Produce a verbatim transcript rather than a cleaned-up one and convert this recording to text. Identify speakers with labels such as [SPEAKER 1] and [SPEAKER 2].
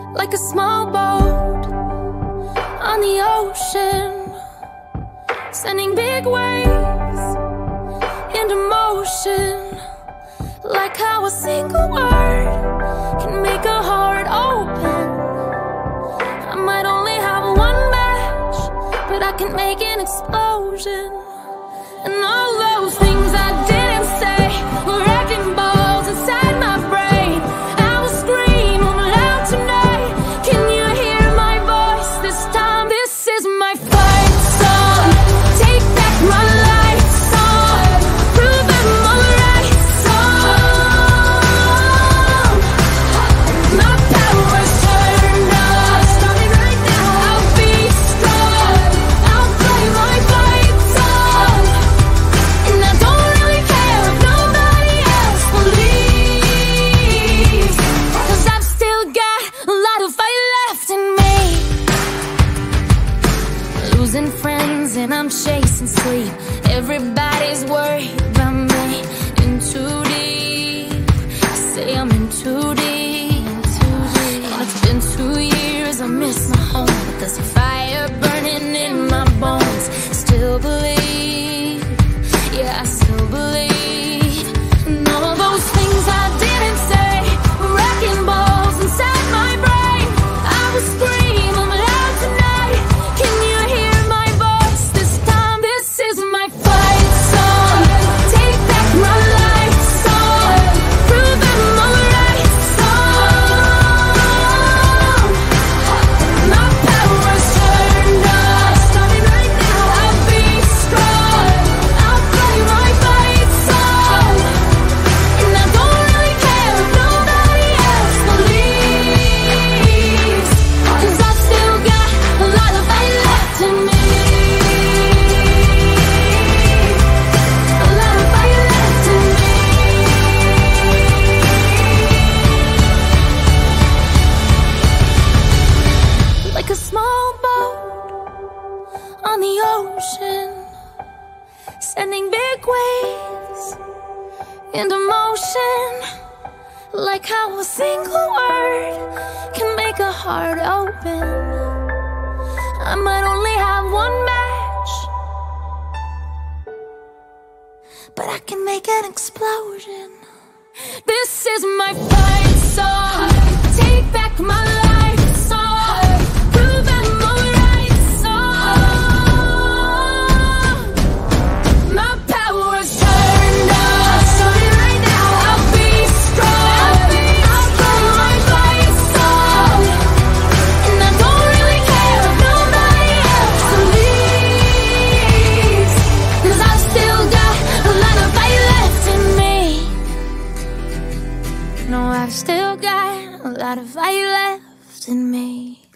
[SPEAKER 1] like a small boat on the ocean, sending big waves into motion. Like how a single word can make a heart open. I might only have one match, but I can make an explosion. And all those things I didn't say were wrecking balls inside my brain. I will scream loud tonight. Can you hear my voice this time? This is my fight song. Take back my life song. Prove I'm alright song. My power's turned up. Starting right now. I'll be strong. I'll play my fight song. And I don't really care if nobody else believes, 'cause I've still got a lot of fight left in me. Losing friends and I'm chasing sleep. Everybody's worried about me. In too deep. I say I'm in too deep. And it's been two years, I miss my home, but there's a fire burning in my bones. Still believe, yeah, I still believe. And all those things I didn't say were wrecking balls inside my brain. I will scream I'm loud tonight. Can you hear my voice this time? This is my fight song. Take back my life song. Prove I'm alright song. My power's turned up. Starting right now. I'll be strong. I'll play my fight song. And I don't really care if nobody else believes, 'cause I've still got a lot of fight left in me. A lot of fight left in me. Like a small boat on the ocean, sending big waves into motion. Like how a single word can make a heart open. I might only have one match, but I can make an explosion. This is my fight song. Take back my life song. Prove I'm alright song. My power's turned up. Starting right now. I'll be strong. I'll play my fight song. And I don't really care if nobody else believes, 'cause I've still got a lot of fight left in me. No, I've still got a lot of fight left in me.